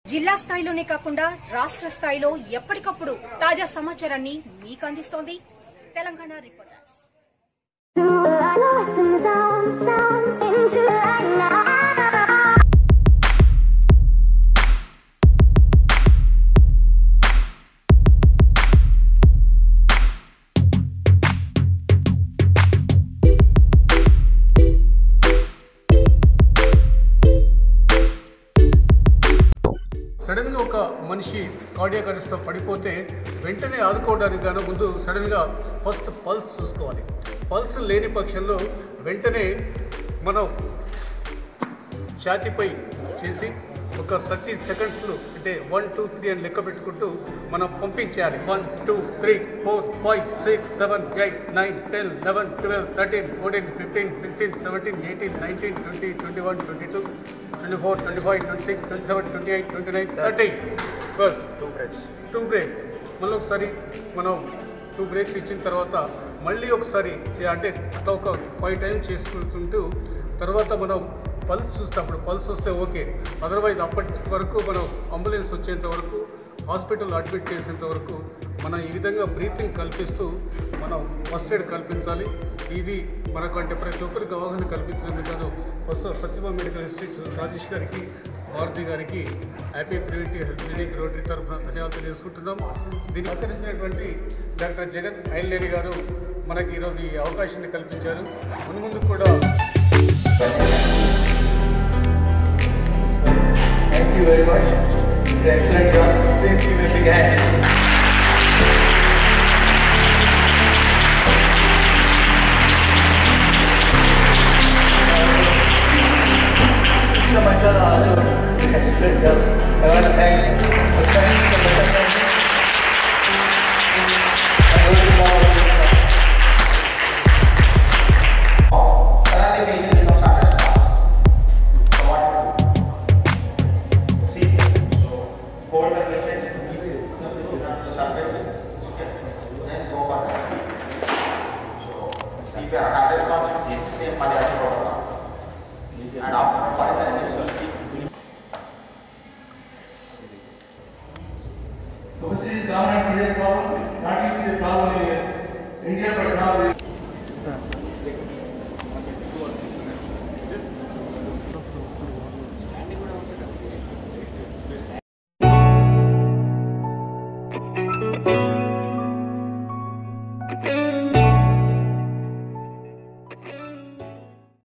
జిల్లా స్థాయిలోనే కాకుండా రాష్ట్ర స్థాయిలో ఎప్పటికప్పుడు తాజా సమాచారాన్ని మీకు అందిస్తోంది తెలంగాణ రిపోర్టర్స్. సడన్గా ఒక మనిషి కార్డియాక్ అరెస్ట్తో పడిపోతే వెంటనే ఆదుకోవడానికి గాను ముందు సడన్గా ఫస్ట్ పల్స్ చూసుకోవాలి. పల్స్ లేని పక్షంలో వెంటనే మనం ఛాతీపై చేసి ఒక 30 సెకండ్స్లో అంటే 1, 2, 3 అని లెక్క పెట్టుకుంటూ మనం పంపించేయాలి. 1, 2, 3, 4, 5, 6, 7, 8, 9, 10, 11, 12, 13, 14, 15, 16, 17, 18, 19, 20, 21, 22, 24, 25, 26, 27, 28, 29, 30. Bus 2 breaks. మళ్ళీ ఒకసారి మనం 2 బ్రేక్స్ ఇచ్చిన తర్వాత మళ్ళీ ఒకసారి అంటే అట్లా ఒక 5 టైమ్స్ చేసుకుంటూ తర్వాత మనం పల్స్ చూస్తే అప్పుడు పల్స్ వస్తే ఓకే, అదర్వైజ్ అప్పటి వరకు మనం అంబులెన్స్ వచ్చేంత వరకు హాస్పిటల్ అడ్మిట్ చేసేంత వరకు మనం ఈ విధంగా బ్రీతింగ్ కల్పిస్తూ మనం ఫస్ట్ ఎయిడ్ కల్పించాలి. ఇది మనకు అంటే ప్రతి ఒక్కరికి అవగాహన కల్పించడం కాదు. ప్రతిభ మెడికల్ ఇన్స్టిట్యూట్ రాజేష్ గారికి, భారతి గారికి happy preventive health clinic rotary తరఫున ధన్యవాదాలు తెలియజేసుకుంటున్నాం. దీన్ని సహకరించినటువంటి డాక్టర్ జగన్ ఐల్లేరి గారు మనకి ఈరోజు ఈ అవకాశాన్ని కల్పించారు. ముందు కూడా Thank you very much. It's an excellent job. Please give a big hand. So much also excellent job.